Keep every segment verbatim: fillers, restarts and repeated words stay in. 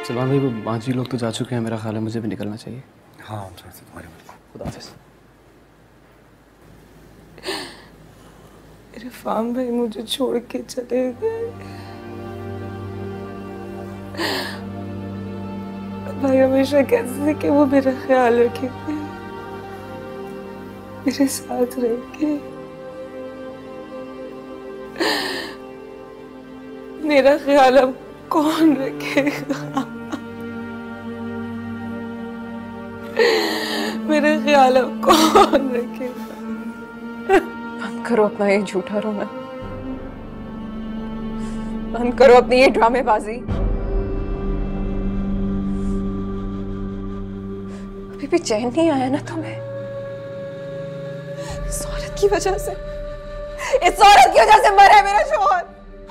सलमान भाई वो बाजी लोग तो जा चुके हैं, मेरा ख्याल है मुझे भी निकलना चाहिए। हाँ तुम्हारे खुदा हाफिज़। इरफान भाई मुझे छोड़ के चले गए। भाई हमेशा कहते थे कि वो मेरा ख्याल रखेंगे, मेरे साथ रहेंगे। मेरा ख्याल अब कौन रखेगा? मेरा ख्याल अब कौन रखेगा? बंद करो अपना ये झूठा रोना, बंद करो अपनी ये ड्रामेबाजी। अभी भी चैन नहीं आया ना तुम्हें? इस औरत की वजह से, इस औरत की वजह से मरा है मेरा शौहर।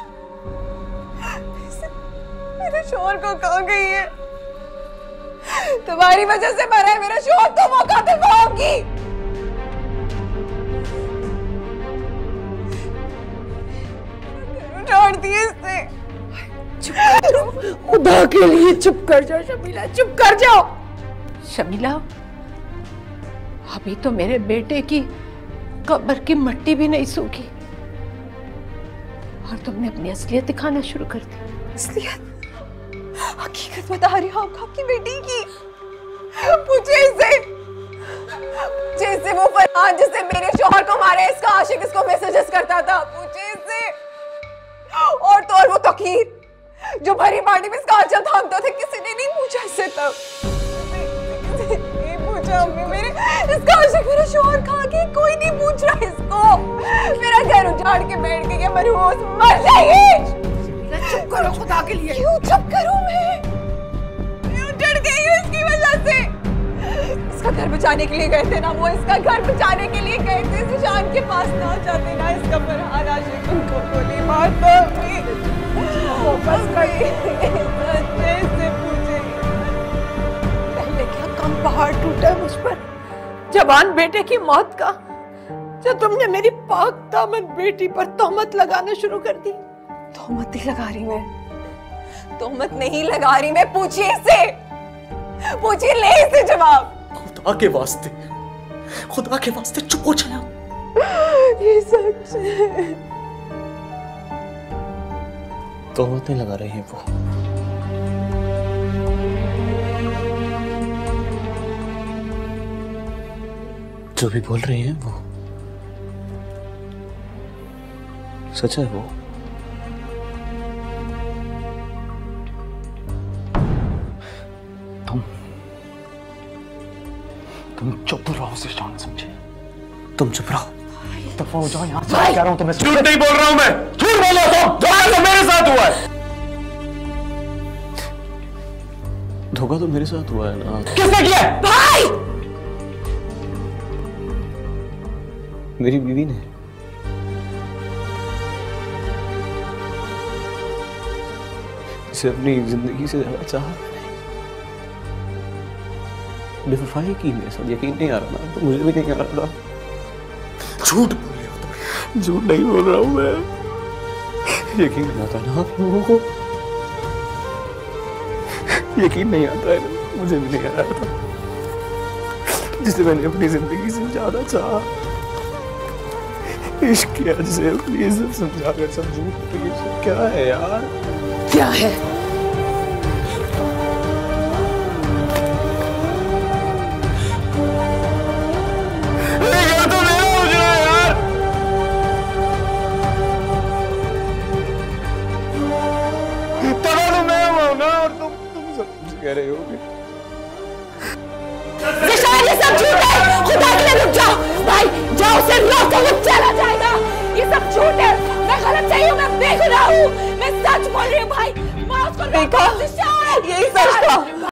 मेरे शौहर को कहाँ गई है? तुम्हारी वजह से मरा है मेरा शौहर, तुम औकात पाओगी। छोड़ दिए इसने। चुप करो, खुदा के लिए चुप कर जाओ शमीला, चुप कर जाओ। शमीला, अभी तो मेरे बेटे की कब्र की मिट्टी भी नहीं सूखी और तुमने अपनी असलियत दिखाना शुरू कर दी। असलियत? हकीकत बता रही हो आपकी बेटी की। पूछे इससे, जैसे वो फरहान जिससे मेरे शौहर को मारे, इसका आशिक इसको मैसेजेस करता था। पूछे इससे। और तो और वो तकीर जो भरी पार्टी में इसका आंचल थामता था, किसी ने नहीं पूछा इससे तब। नहीं पूछा अम्मी, मेरे इसका आशिक मेरा शौहर कहाँ गया? कोई नहीं पूछ रहा इसको। मेरा घर उजाड़ के बैठ गया, मरहूस मर जाएगी। चुप करो खुदा के लिए। क्यों चुप करूं मैं? मैं उजड़ गई हूँ इसकी वजह से। इसका घर बचाने के लिए गए थे ना वो, इसका घर बचाने के लिए गए थे। जिशान के पास ना जाते ना, इसका फरहान आशिक उनको गोली मारता। वापस गई से पूछे पहले क्या कम पहाड़ टूटा है मुझ पर जवान बेटे की मौत का, जब तुमने मेरी पाक दामन बेटी पर तोहमत लगाना शुरू कर दी। तोहमत नहीं लगा रही मैं, तोहमत नहीं लगा रही मैं। पूछिए इससे, पूछिए, ले इससे जवाब। खुदा के वास्ते, खुदा के वास्ते चुप हो जाना। ये सच है। तोहमत नहीं लगा रही है वो। जो भी बोल रही है वो सच है। वो तुम तुम चुप रहो जिशान, समझे? तुम चुप रहो, दफा हो जाओ यहाँ से। कह रहा हूँ तुम्हें। झूठ नहीं बोल रहा हूँ मैं, झूठ बोलो तुम। धोखा तो मेरे साथ हुआ है। धोखा तो मेरे साथ हुआ है ना। किसने किया? भाई, मेरी बीवी ने। इसे अपनी जिंदगी से ज्यादा चाहा, बेवफाई की मेरे साथ। यकीन नहीं आ रहा ना, तो मुझे भी नहीं आ रहा था। झूठ बोल रहे हो तुम। झूठ नहीं बोल रहा हूं मैं, यकीन नहीं आता ना आप लोगों को। यकीन नहीं आता है ना, मुझे भी नहीं आ रहा था। जिसे मैंने अपनी जिंदगी से ज्यादा चाहा, इश्क किया, जिसे अपनी इज्जत समझाकर सब झूठ। ये सब क्या है यार? क्या है? कह रहे हो कि जिशान ये सब झूठ है। खुदा के लिए रुक जाओ भाई, जाओ उसे रोको, वो चला जाएगा। ये सब झूठ है, मैं गलत नहीं हूँ, मैं बेगुनाह हूँ, मैं सच बोल रही हूँ भाई। मैं उसको देखा, यही सच था।